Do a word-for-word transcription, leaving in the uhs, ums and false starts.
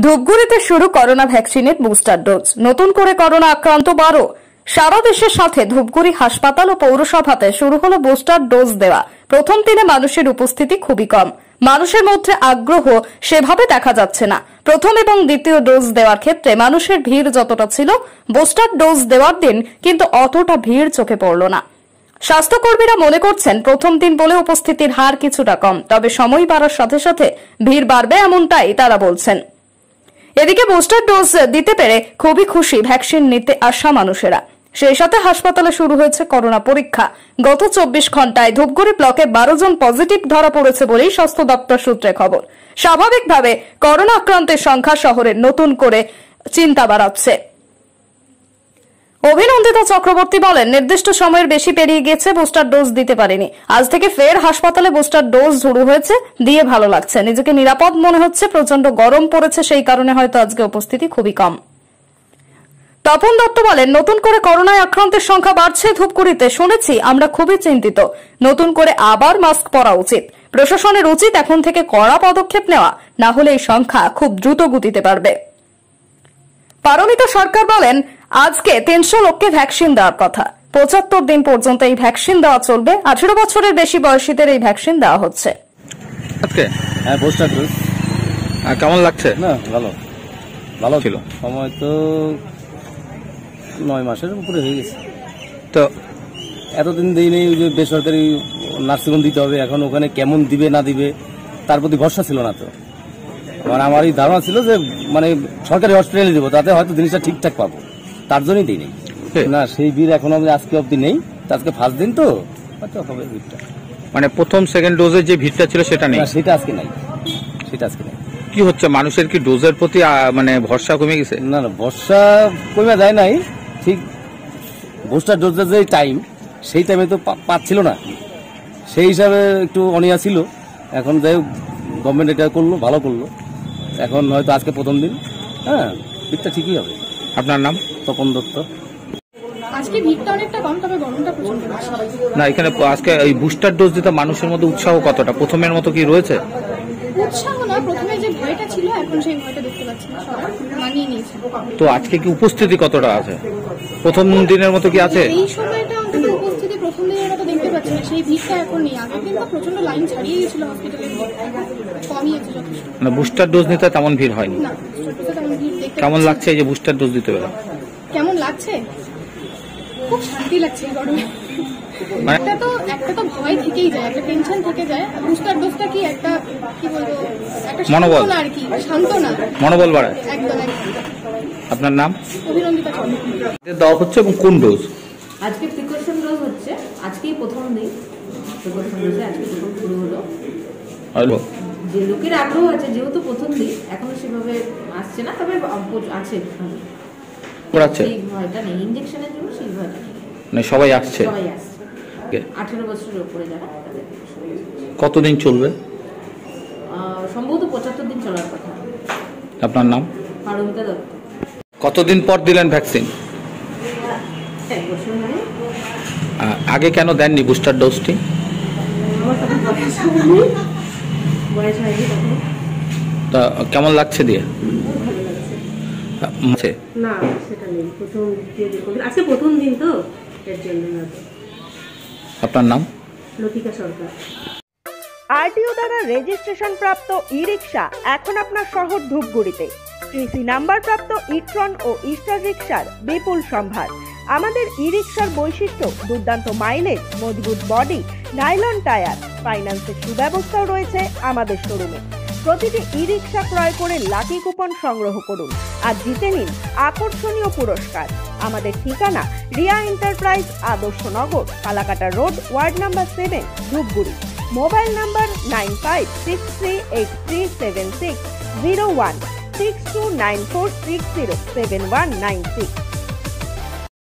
ধূপগুড়িতে শুরু করোনা ভ্যাকসিনের booster dose. নতুন করে করোনা আক্রান্ত বারো। সারা দেশের সাথে ধূপগুড়ি হাসপাতাল ও পৌরসভাতে শুরু হলো বুস্টার ডোজ দেওয়া। প্রথম দিনে মানুষের উপস্থিতি খুবই কম, মানুষের মধ্যে আগ্রহ সেভাবে দেখা যাচ্ছে না। প্রথম এবং দ্বিতীয় ডোজ দেওয়ার ক্ষেত্রে মানুষের ভিড় যতটা ছিল, বুস্টার ডোজ দেওয়ার দিন কিন্তু অতটা ভিড় চোখে পড়ল না। স্বাস্থ্যকর্মীরা মনে করছেন প্রথম দিন বলে উপস্থিতির হার কিছুটা কম, তবে সময় বাড়ার সাথে সাথে ভিড় বাড়বে এমনটাই তারা বলছেন। এদিকে বুস্টার ডোজ দিতে পেরে খুবই খুশি ভ্যাকসিন নিতে আসা মানুষেরা। সেই সাথে হাসপাতালে শুরু হয়েছে করোনা পরীক্ষা। গত চব্বিশ ঘন্টায় ধূপগুড়ি ব্লকে বারো জন পজিটিভ ধরা পড়েছে বলেই স্বাস্থ্য দপ্তর সূত্রে খবর। স্বাভাবিকভাবে করোনা আক্রান্তের সংখ্যা শহরে নতুন করে চিন্তা বাড়াচ্ছে। অভিনন্দিতা চক্রবর্তী বলেন, নির্দিষ্ট সময়ের বেশি পেরিয়ে গেছে, বুস্টার ডোজ দিতে পারিনি। আজ থেকে ফের হাসপাতালে বুস্টার ডোজ শুরু হয়েছে, দিয়ে ভালো লাগছে। নিজেকে নিরাপদ মনে হচ্ছে। প্রচন্ড গরম পড়েছে, সেই কারণে হয়তো আজকে উপস্থিতি খুবই কম। তপন দত্ত বলেন, নতুন করে করোনায় আক্রান্তের সংখ্যা বাড়ছে ধূপগুড়িতে। শুনেছি, আমরা খুবই চিন্তিত। নতুন করে আবার মাস্ক পরা উচিত। প্রশাসনের উচিত এখন থেকে কড়া পদক্ষেপ নেওয়া, না হলে এই সংখ্যা খুব দ্রুত গতিতে বাড়বে। পারমিতা সরকার বলেন, আজকে তিনশো লোককে ভ্যাকসিন দেওয়ার কথা। পঁচাত্তর দিন পর্যন্ত এই ভ্যাকসিন দেওয়া চলবে। আঠেরো বছরের বেশি বয়সীদের এই ভ্যাকসিন দেওয়া হচ্ছে। হ্যাঁ, বুস্টার ডোজ কেমন লাগছে? না, ভালো ভালো ছিল। সময় তো নয় মাসের উপরে হয়ে গেছে। তো এতদিন দিই নেই, ওই যে বেসরকারি নার্সিংহোম দিতে হবে, এখন ওখানে কেমন দিবে না দিবে তার প্রতি ভরসা ছিল না। তো মানে আমার এই ধারণা ছিল যে মানে সরকারি হসপিটালে দেবো, তাতে হয়তো জিনিসটা ঠিকঠাক পাবো, তার জন্যই দিই নেই। না, সেই ভিড় এখন আজকে অব্দি নেই। আজকে ফার্স্ট দিন তো হয়তো হবে ভিড়টা। মানে প্রথম সেকেন্ড ডোজের যে ভিড়টা ছিল সেটা নেই, সেটা আজকে নাই, সেটা আজকে নেই। কি হচ্ছে, মানুষের কি ডোজের প্রতি মানে ভরসা কমে গেছে? না না, ভরসা কমে যায় নাই, ঠিক বুস্টার ডোজের যে টাইম, সেই টাইমে তো পাচ্ছিল না, সেই হিসাবে একটু অনিয়া ছিল। এখন যাই হোক, গভর্নমেন্ট এটা করলো, ভালো করলো। এখন হয়তো আজকে প্রথম দিন, হ্যাঁ, ভিড়টা ঠিকই হবে। আপনার নাম? তপন দত্ত। আজকে ভিড়টা অনেকটা কম, তবে গরমটা প্রচন্ড বেশি। না, এখানে আজকে এই বুস্টার ডোজ দিতে মানুষের মধ্যে উৎসাহ কতটা? প্রথমের মতো কি রয়েছে? উৎসাহ না, প্রথমে যে ভয়টা ছিল এখন সেই ভয়টা দেখতে পাচ্ছি না, সবাই মানিয়ে নিয়েছে। তো আজকে কি উপস্থিতি কতটা আছে? প্রথম দিনের মতো কি আছে? এই সময়টা অন্তত উপস্থিতি প্রথম দিনের মতো দেখতে পাচ্ছি না, সেই ভিড়টা এখন নেই। আগের দিন তো প্রচন্ড লাইন ছাড়িয়ে গেছিল হসপিটালে, কমিয়েছে যথেষ্ট। মানে বুস্টার ডোজ নিতে তেমন ভিড় হয়নি। না, তেমন ভিড় দেখতে কেমন লাগছে এই যে বুস্টার ডোজ দিতে পেরে? কেমন লাগছে? খুব শান্তি লাগছে গরমে। একটা তো একটা তো ভয় থেকেই যায়, একটা টেনশন থেকে যায়। বুস্টার ডোজটা কি একটা কি বলবো, একটা মনোবল আর কি, সান্ত্বনা, মনোবল বাড়ায়। একদম। আপনার নাম? অভিনন্দিতা চক্রবর্তী। দেওয়া হচ্ছে এবং কোন ডোজ? আজকে প্রিকশন ডোজ হচ্ছে, আজকেই প্রথম দিন প্রিকশন ডোজে আজকে প্রথম শুরু হলো। হ্যালো, যে লোকের আগ্রহ আছে, যেহেতু প্রথম দিন এখনো সেভাবে আসছে না, তবে আছে। সেই ভয়টা নেই, ইঞ্জেকশনের জন্য সেই ভয়টা নেই। মানে সবাই আসছে? সবাই আসছে, আঠেরো বছরের উপরে যারা। কতদিন চলবে? সম্ভবত পঁচাত্তর দিন চলার কথা। আপনার নাম? পারমিতা দত্ত। কতদিন পর দিলেন ভ্যাকসিন? এক বছর মানে। আগে কেন দেননি বুস্টার ডোজটি? বয়স হয়নি তখন। তা কেমন লাগছে দিয়ে? না, সেটা নেই। প্রথম আজকে প্রথম দিন তো, এর জন্য না। আপনার নাম? লতিকা সরকার। আরটিও দ্বারা রেজিস্ট্রেশন প্রাপ্ত ই রিক্সা এখন আপনার শহর ধূপগুড়িতে। টিসি নাম্বার প্রাপ্ত ইট্রন ও ইস্টার রিক্সার বিপুল সম্ভার। আমাদের ই রিক্সার বৈশিষ্ট্য দুর্দান্ত মাইলেজ, মজবুত বডি, নাইলন টায়ার। ফাইন্যান্সের সুব্যবস্থাও রয়েছে আমাদের শোরুমে। প্রতিটি ই রিক্সা ক্রয় করে লাকি কুপন সংগ্রহ করুন আর জিতে নিন আকর্ষণীয় পুরস্কার। আমাদের ঠিকানা Riya enterprise, Adarshnagar, Kalakata road, ward number seven, Dhupguri. Mobile number nine five six three eight three seven six zero one, six two nine four six zero seven one nine six.